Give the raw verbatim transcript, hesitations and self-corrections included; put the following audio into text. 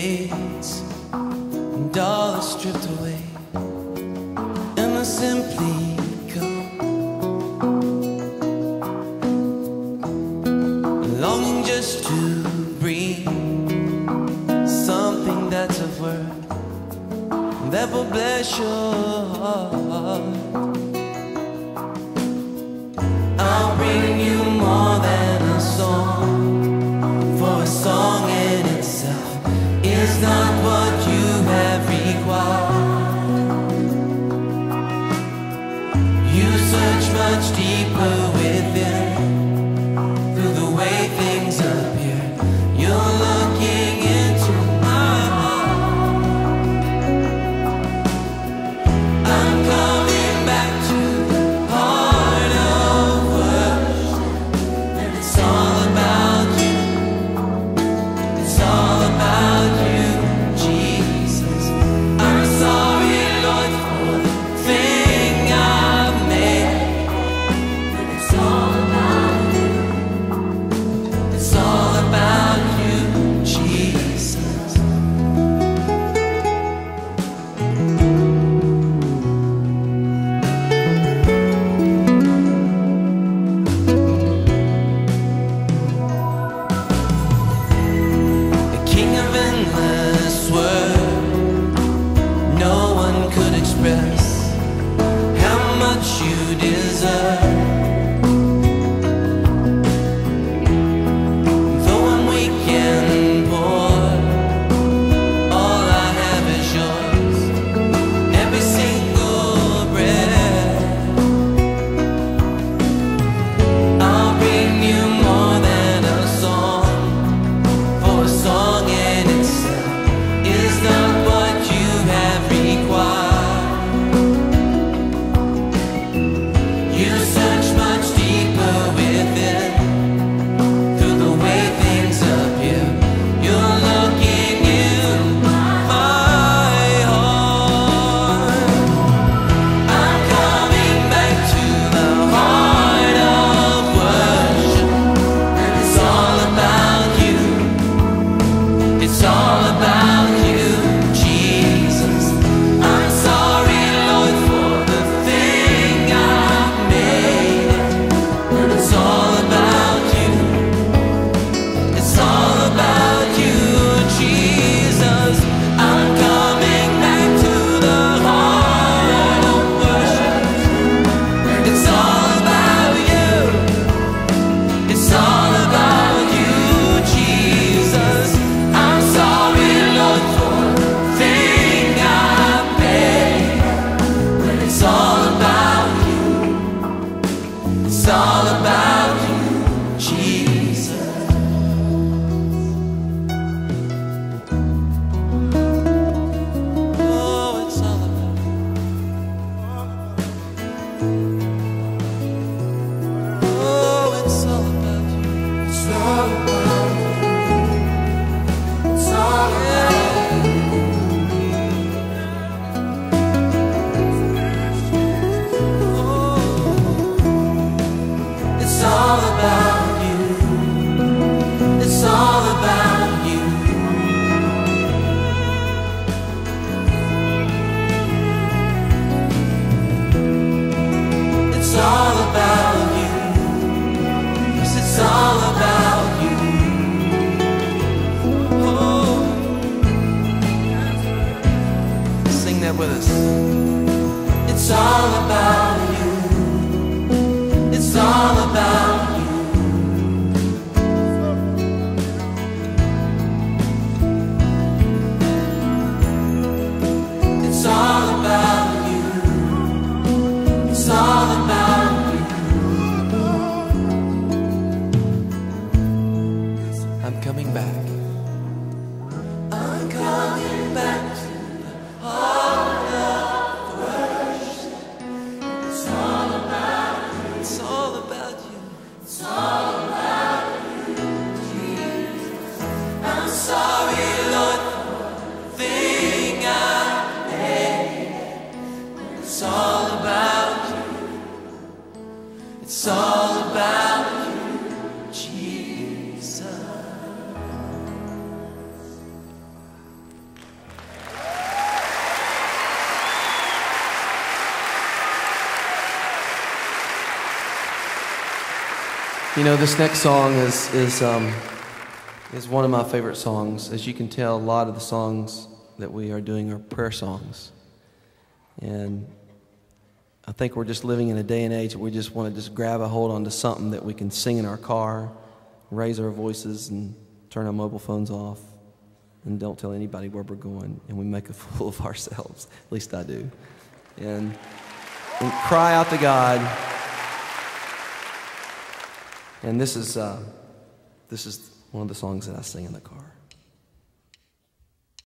fades and all is stripped away, and I simply come, longing just to breathe something that's of worth that will bless your heart. I'll bring you more than a song, for a song in itself is not what you have required. You search much deeper within, through the way things appear. You're looking into my heart. I'm coming back to the heart of worship, and it's all about you. It's all about you, Jesus. I'm sorry, Lord, for the thing I've made, but it's all about you. It's all about you, Jesus. The King of endless word, no one could express how much you deserve. Though I'm weak and poor, all I have is yours, every single breath. I'll bring you more than a song, for a song in itself is not what you have required. You search much deeper within, through the way things appear. You're looking in my heart. I'm coming back to the heart of worship, and it's all about you. It's all about you, Jesus. I'm sorry, Lord, for the thing I've made, but it's all about you. It's all about you, Jesus. I'm coming back to the heart of worship. It's all about you. It's all about you, Jesus. I'm sorry, Lord, for the thing I've made, but it's all about you. It's all about you, Jesus. Oh, it's all about you. Oh, it's all about you. It's all about you. It's all about you. Oh, it's all about you. It's all about you. It's all about you. Yes, it's all about you. Oh, sing that with us. It's all about you. It's all about you. It's all about you. It's all about you. I'm coming back. I'm coming back to the heart of worship. It's all about you. It's all about you. It's all about you, Jesus. I'm sorry, Lord, for the thing I made. It's all about you. It's all about you, Jesus. You know, this next song is is um, is one of my favorite songs. As you can tell, a lot of the songs that we are doing are prayer songs, and I think we're just living in a day and age where we just want to just grab a hold onto something that we can sing in our car, raise our voices, and turn our mobile phones off, and don't tell anybody where we're going, and we make a fool of ourselves. At least I do, and, and cry out to God. And this is uh, this is one of the songs that I sing in the car.